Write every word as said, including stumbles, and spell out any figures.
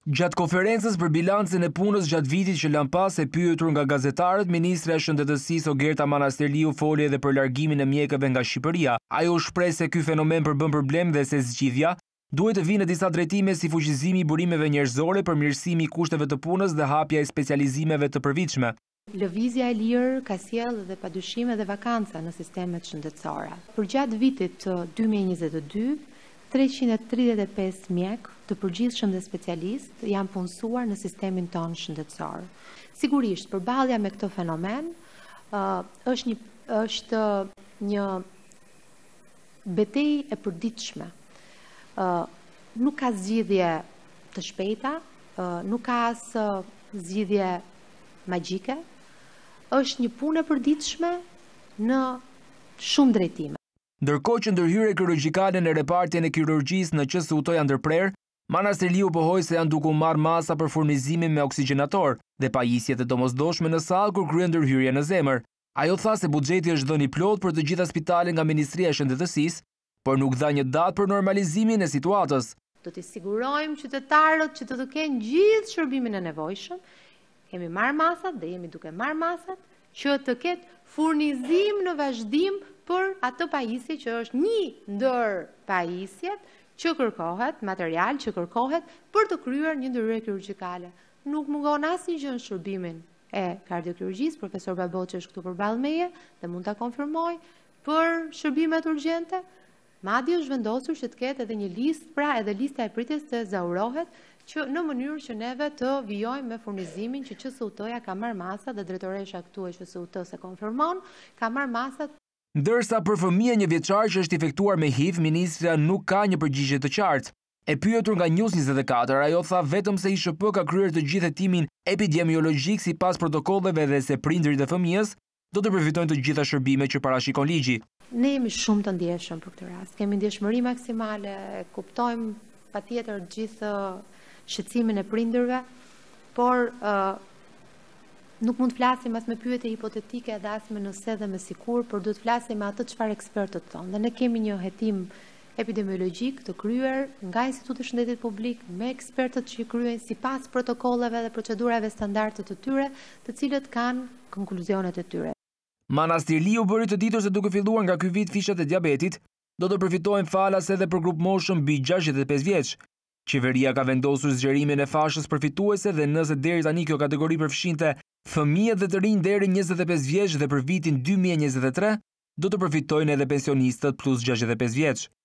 Gjatë konferencës për bilancin e punës gjatë vitit që lan pas e pyetur nga gazetarët, Ministra e Shëndetësisë Ogerta Manastirliu foli edhe për largimin e mjekëve nga Shqipëria. Ajo shpreh se ky fenomen përbën problem dhe se zgjidhja duhet të vinë në disa drejtime si fuqizimi i burimeve njerëzore, përmirësimi i kushteve të punës dhe hapja e specializimeve të përvitshme. Lëvizja e lirë ka sjellë edhe padyshim edhe vakanca në sistemet shëndetësore. Për gjatë vitit të dy mijë e njëzet e dy, treqind e tridhjetë e pesë mjek të përgjithshëm dhe specialist janë punësuar në sistemin tonë shëndetësor. Sigurisht, përballja me këtë fenomen uh, është një është një betejë e përditshme. Uh, nuk ka zgjidhje të shpejta, uh, nuk ka as uh, zgjidhje magjike. Është një punë e përditshme në shumë drejtime. Ndërkohë që ndërhyrje kirurgjikale në repartjen e kirurgjisë në Q S U T janë ndërprer, Manastirliu pohoi se janë duke u marrë masa për furnizimin me oksigjenator dhe pajisjet e domosdoshme në sallë kur kryen ndërhyrje në zemër. Ajo tha se buxheti është dhënë i plot për të gjitha spitalet nga Ministria e Shëndetësisë, por nuk dha një datë për normalizimin e situatës. Do t'i sigurojmë qytetarët që të të kenë gjithë shërbimin e nevojshëm. Kemi marrë masat dhe jemi duke marrë masat që të ketë furnizim në vazhdim për atë pajisje që është një ndër pajisjet që kërkohet, material që kërkohet për të kryer një ndërhyrje kirurgjikale. Nuk mungon asnjë gjë në shërbimin e kardiokirurgjisë, profesor Baboçi është këtu përballë meje dhe mund ta konfirmoj, për shërbimet urgjente, madje është vendosur që të ketë edhe një listë, pra edhe lista e pritjes të zaurohet, që në mënyrë që neve të vijojmë me furnizimin që Q S U T-ja ka marrë masat dhe drejtoresha këtu e Q S U T se konfirmon, ka marrë masat. Ndërsa për fëmijën një vjeçar që është infektuar me H I V, ministra nuk ka një përgjigje të qartë. E pyetur nga News njëzet e katër, ajo tha vetëm se I S H P ka kryer të gjithë hetimin epidemiologjik sipas protokolleve dhe se prindërit e fëmijës do të përfitojnë të gjitha shërbimet që parashikon ligji. Ne jemi shumë të ndjeshëm për këtë rast. Kemi ndjeshmëri maksimale, kuptojmë patjetër gjithë shqetësimin e prindërve, por uh, nuk mund të flasim as me pyetje hipotetike dhe as me nëse dhe me sikur, por duhet të flasim me atë çfarë ekspertët thonë. Dhe ne kemi një hetim epidemiologjik të kryer nga Instituti I Shëndetit Publik me ekspertët që kryejnë sipas protokolleve dhe procedurave standarde të tyre, të cilët kanë konkluzionet e tyre. Manastirliu bëri të ditur se duke filluar nga ky vit fishat e diabetit do të përfitojnë falas edhe për grup moshën mbi gjashtëdhjetë e pesë vjeç. Qeveria ka vendosur zgjerimin e fashës përfituese dhe nëse deri tani kjo kategori përfshinte fëmijët dhe të rinj deri njëzet e pesë vjeç dhe për vitin dy mijë e njëzet e tre do të përfitojnë edhe pensionistët plus gjashtëdhjetë e pesë vjeç.